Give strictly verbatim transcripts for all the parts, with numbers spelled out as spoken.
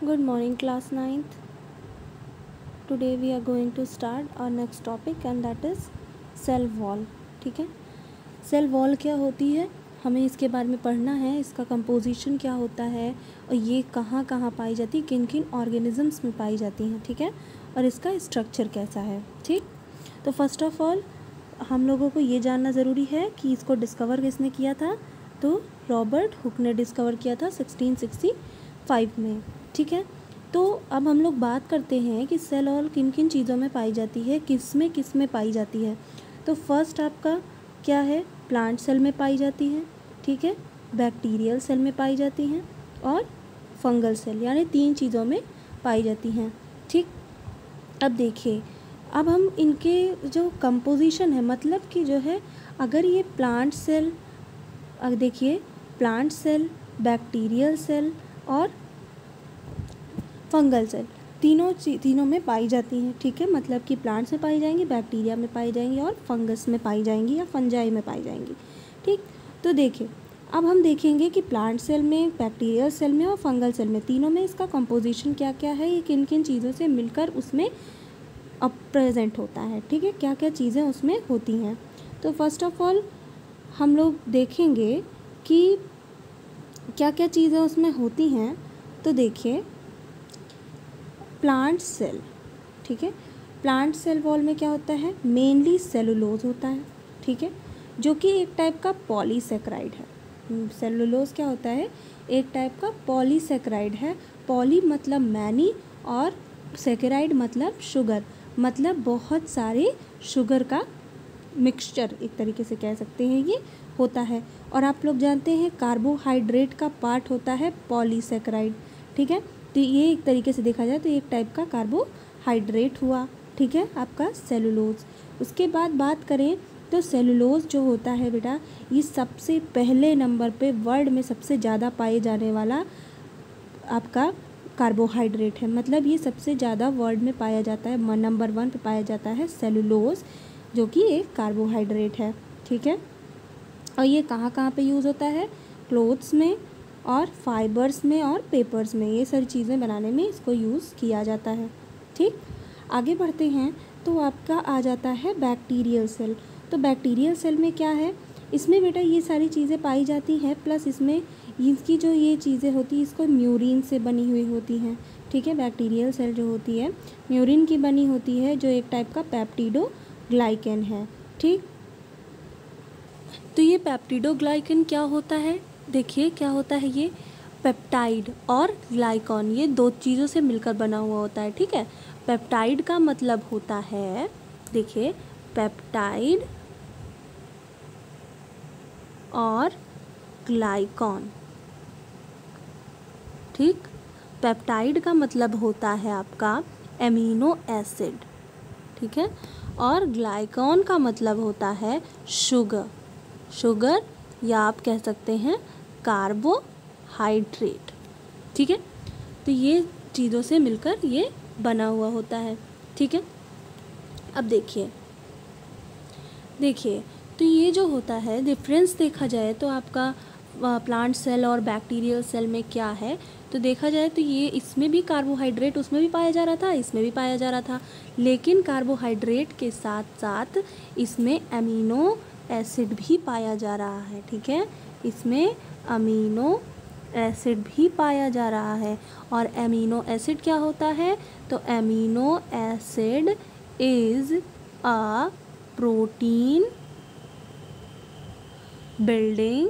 Good morning, class ninth. Today we are going to start our next topic and that is cell wall. ठीक है, cell wall क्या होती है, हमें इसके बारे में पढ़ना है, इसका कंपोजिशन क्या होता है और ये कहाँ कहाँ पाई जाती है, किन किन ऑर्गेनिजम्स में पाई जाती हैं. ठीक है, और इसका स्ट्रक्चर कैसा है. ठीक, तो फर्स्ट ऑफ ऑल हम लोगों को ये जानना ज़रूरी है कि इसको डिस्कवर किसने किया था. तो रॉबर्ट हुक ने डिस्कवर किया था सिक्सटीन सिक्सटी फाइव में. ठीक है, तो अब हम लोग बात करते हैं कि सेल वॉल किन किन चीज़ों में पाई जाती है, किस में किस में पाई जाती है. तो फर्स्ट आपका क्या है, प्लांट सेल में पाई जाती है. ठीक है, बैक्टीरियल सेल में पाई जाती हैं और फंगल सेल, यानी तीन चीज़ों में पाई जाती हैं. ठीक, अब देखिए, अब हम इनके जो कंपोजिशन है, मतलब कि जो है अगर ये प्लांट सेल, अब देखिए प्लांट सेल, बैक्टीरियल सेल और फंगल सेल तीनों तीनों में पाई जाती हैं. ठीक है, मतलब कि प्लांट्स में पाई जाएंगी, बैक्टीरिया में पाई जाएंगी और फंगस में पाई जाएंगी या फंजाई में पाई जाएंगी. ठीक, तो देखिए अब हम देखेंगे कि प्लांट सेल में, बैक्टीरियल सेल में और फंगल सेल में, तीनों में इसका कंपोजिशन क्या क्या है, ये किन किन चीज़ों से मिलकर उसमें अब प्रेजेंट होता है. ठीक है, क्या क्या चीज़ें उसमें होती हैं. तो फर्स्ट ऑफ ऑल हम लोग देखेंगे कि क्या क्या चीज़ें उसमें होती हैं. तो देखिए प्लांट सेल, ठीक है, प्लांट सेल वॉल में क्या होता है, मेनली सेलुलोज होता है. ठीक है, जो कि एक टाइप का पॉलीसेक्राइड है. सेलुलोज क्या होता है, एक टाइप का पॉलीसेक्राइड है. पॉली मतलब मैनी और सेक्राइड मतलब शुगर, मतलब बहुत सारे शुगर का मिक्सचर एक तरीके से कह सकते हैं ये होता है. और आप लोग जानते हैं कार्बोहाइड्रेट का पार्ट होता है पॉलीसेक्राइड. ठीक है, तो ये एक तरीके से देखा जाए तो एक टाइप का कार्बोहाइड्रेट हुआ. ठीक है, आपका सेलुलोज. उसके बाद बात करें तो सेलुलोज जो होता है बेटा, ये सबसे पहले नंबर पे वर्ल्ड में सबसे ज़्यादा पाए जाने वाला आपका कार्बोहाइड्रेट है. मतलब ये सबसे ज़्यादा वर्ल्ड में पाया जाता है, नंबर वन पे पाया जाता है सेलुलोज, जो कि एक कार्बोहाइड्रेट है. ठीक है, और ये कहाँ कहाँ पे यूज़ होता है, क्लोथ्स में और फाइबर्स में और पेपर्स में, ये सारी चीज़ें बनाने में इसको यूज़ किया जाता है. ठीक, आगे बढ़ते हैं तो आपका आ जाता है बैक्टीरियल सेल. तो बैक्टीरियल सेल में क्या है, इसमें बेटा ये सारी चीज़ें पाई जाती हैं, प्लस इसमें इसकी जो ये चीज़ें होती हैं इसको म्यूरिन से बनी हुई होती हैं. ठीक है, बैक्टीरियल सेल जो होती है म्यूरिन की बनी होती है, जो एक टाइप का पेप्टिडोग्लाइकन है. ठीक, तो ये पेप्टिडोग्लाइकन क्या होता है, देखिए क्या होता है, ये पेप्टाइड और ग्लाइकॉन, ये दो चीज़ों से मिलकर बना हुआ होता है. ठीक है, पेप्टाइड का मतलब होता है, देखिए पेप्टाइड और ग्लाइकॉन. ठीक, पेप्टाइड का मतलब होता है आपका एमिनो एसिड. ठीक है, और ग्लाइकॉन का मतलब होता है शुगर. शुगर या आप कह सकते हैं कार्बोहाइड्रेट. ठीक है, तो ये चीज़ों से मिलकर ये बना हुआ होता है. ठीक है, अब देखिए देखिए तो ये जो होता है, डिफरेंस देखा जाए तो आपका प्लांट सेल और बैक्टीरियल सेल में क्या है, तो देखा जाए तो ये इसमें भी कार्बोहाइड्रेट उसमें भी पाया जा रहा था, इसमें भी पाया जा रहा था, लेकिन कार्बोहाइड्रेट के साथ साथ इसमें अमीनो एसिड भी पाया जा रहा है. ठीक है, इसमें अमीनो एसिड भी पाया जा रहा है. और अमीनो एसिड क्या होता है, तो amino acid is a protein building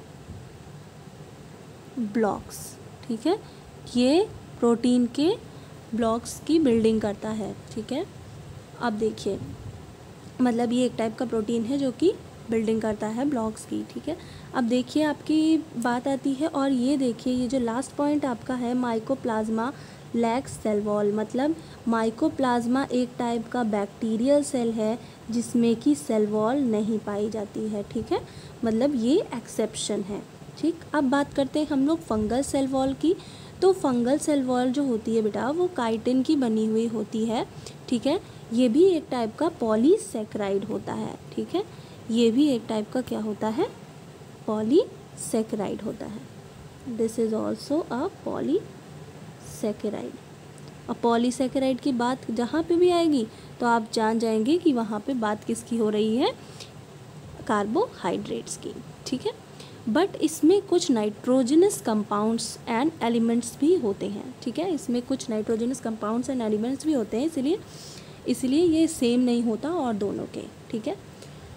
blocks. ठीक है, ये प्रोटीन के ब्लॉक्स की बिल्डिंग करता है. ठीक है, अब देखिए, मतलब ये एक टाइप का प्रोटीन है जो कि बिल्डिंग करता है ब्लॉक्स की. ठीक है, अब देखिए आपकी बात आती है, और ये देखिए ये जो लास्ट पॉइंट आपका है, माइकोप्लाज्मा लैक्स सेल वॉल, मतलब माइकोप्लाज्मा एक टाइप का बैक्टीरियल सेल है जिसमें कि सेल वॉल नहीं पाई जाती है. ठीक है, मतलब ये एक्सेप्शन है. ठीक, अब बात करते हैं हम लोग फंगल सेल वॉल की. तो फंगल सेल वॉल जो होती है बेटा, वो काइटिन की बनी हुई होती है. ठीक है, ये भी एक टाइप का पॉलीसेक्राइड होता है. ठीक है, ये भी एक टाइप का क्या होता है, पॉलीसेक्राइड होता है. This is also a polysaccharide. Polysaccharide. और पॉलीसैकेराइड की बात जहाँ पे भी आएगी तो आप जान जाएंगे कि वहाँ पे बात किसकी हो रही है, कार्बोहाइड्रेट्स की, ठीक है। बट इसमें कुछ नाइट्रोजनस कंपाउंड्स एंड एलिमेंट्स भी होते हैं, ठीक है। इसमें कुछ नाइट्रोजनस कंपाउंड्स एंड एलिमेंट्स भी होते हैं, इसलिए इसलिए ये सेम नहीं होता और दोनों के, ठीक है।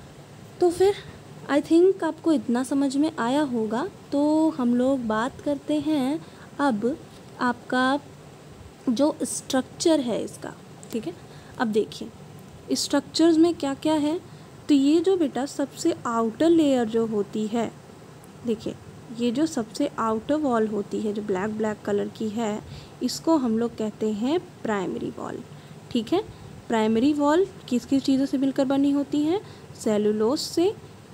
तो फिर आई थिंक आपको इतना समझ में आया होगा। तो हम लोग बात करते हैं अब आपका जो स्ट्रक्चर है इसका, ठीक है। अब देखिए स्ट्रक्चर्स में क्या क्या है। तो ये जो बेटा सबसे आउटर लेयर जो होती है, देखिए ये जो सबसे आउटर वॉल होती है जो ब्लैक ब्लैक कलर की है, इसको हम लोग कहते हैं प्राइमरी वॉल, ठीक है। प्राइमरी वॉल किस किस चीज़ों से मिलकर बनी होती है, सेलुलोज से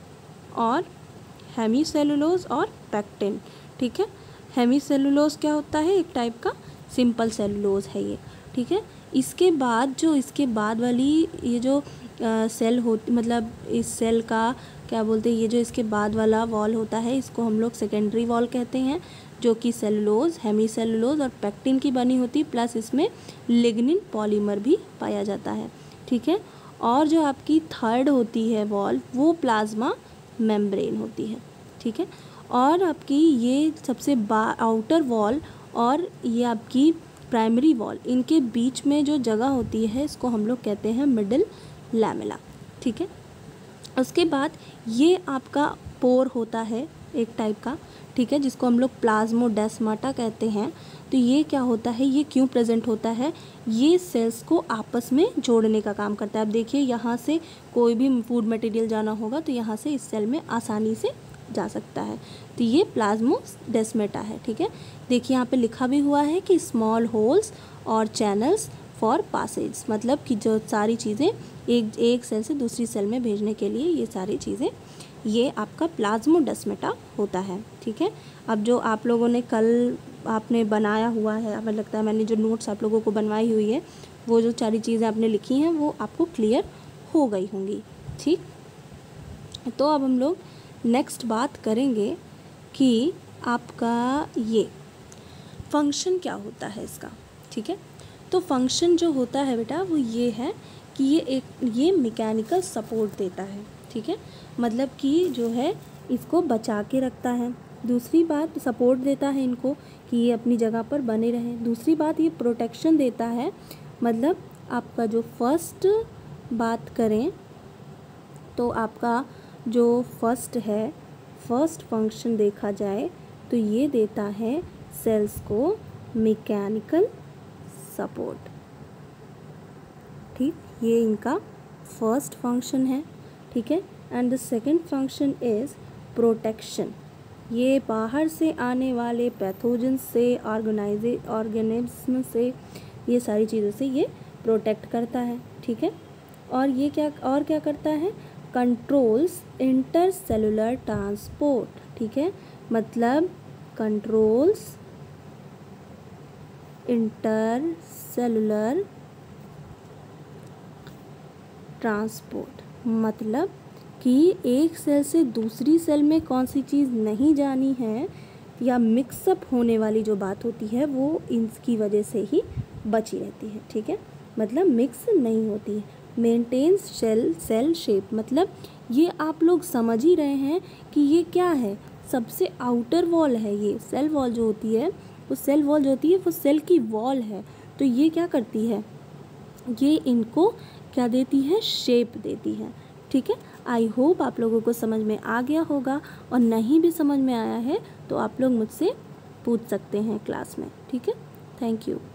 और हेमी सेलुलोज और पेक्टिन, ठीक है। हेमी सेलुलोज क्या होता है, एक टाइप का सिंपल सेलुलोज है ये, ठीक है। इसके बाद जो इसके बाद वाली ये जो आ, सेल होती मतलब इस सेल का क्या बोलते हैं, ये जो इसके बाद वाला वॉल होता है इसको हम लोग सेकेंडरी वॉल कहते हैं, जो कि सेलुलोज, हेमी सेलुलोज और पेक्टिन की बनी होती है, प्लस इसमें लिग्निन पॉलीमर भी पाया जाता है, ठीक है। और जो आपकी थर्ड होती है वॉल वो प्लाज्मा मेम्ब्रेन होती है, ठीक है। और आपकी ये सबसे आउटर वॉल और ये आपकी प्राइमरी वॉल, इनके बीच में जो जगह होती है इसको हम लोग कहते हैं मिडिल लैमेला, ठीक है। उसके बाद ये आपका पोर होता है एक टाइप का, ठीक है, जिसको हम लोग प्लाज्मोडेस्माटा कहते हैं। तो ये क्या होता है, ये क्यों प्रेजेंट होता है, ये सेल्स को आपस में जोड़ने का काम करता है। अब देखिए यहाँ से कोई भी फूड मटेरियल जाना होगा तो यहाँ से इस सेल में आसानी से जा सकता है। तो ये प्लाज्मोडेस्माटा है, ठीक है। देखिए यहाँ पे लिखा भी हुआ है कि स्मॉल होल्स और चैनल्स फॉर पासेज, मतलब कि जो सारी चीज़ें एक एक सेल से दूसरी सेल में भेजने के लिए ये सारी चीज़ें, ये आपका प्लाज्मोडेस्माटा होता है, ठीक है। अब जो आप लोगों ने कल आपने बनाया हुआ है, हमें लगता है मैंने जो नोट्स आप लोगों को बनवाई हुई है, वो जो सारी चीज़ें आपने लिखी हैं वो आपको क्लियर हो गई होंगी, ठीक। तो अब हम लोग नेक्स्ट बात करेंगे कि आपका ये फंक्शन क्या होता है इसका, ठीक है। तो फंक्शन जो होता है बेटा वो ये है कि ये एक ये मैकेनिकल सपोर्ट देता है, ठीक है। मतलब कि जो है इसको बचा के रखता है। दूसरी बात सपोर्ट देता है इनको कि ये अपनी जगह पर बने रहें। दूसरी बात ये प्रोटेक्शन देता है। मतलब आपका जो फर्स्ट बात करें तो आपका जो फर्स्ट है, फर्स्ट फंक्शन देखा जाए तो ये देता है सेल्स को मैकेनिकल सपोर्ट, ठीक, ये इनका फर्स्ट फंक्शन है, ठीक है। And the second function is protection. ये बाहर से आने वाले पैथोजन से, ऑर्गेनाइजे ऑर्गेनिज्म से, ये सारी चीज़ों से ये प्रोटेक्ट करता है, ठीक है। और ये क्या और क्या करता है, कंट्रोल्स इंटरसेलुलर ट्रांसपोर्ट, ठीक है। मतलब कंट्रोल्स इंटरसेलुलर ट्रांसपोर्ट, मतलब कि एक सेल से दूसरी सेल में कौन सी चीज़ नहीं जानी है या मिक्सअप होने वाली जो बात होती है वो इसकी वजह से ही बची रहती है, ठीक है। मतलब मिक्स नहीं होती है। मेंटेन्स सेल सेल शेप, मतलब ये आप लोग समझ ही रहे हैं कि ये क्या है, सबसे आउटर वॉल है। ये सेल वॉल जो होती है वो सेल वॉल जो होती है वो सेल की वॉल है। तो ये क्या करती है, ये इनको क्या देती है, शेप देती है, ठीक है। आई होप आप लोगों को समझ में आ गया होगा, और नहीं भी समझ में आया है तो आप लोग मुझसे पूछ सकते हैं क्लास में, ठीक है। Thank you.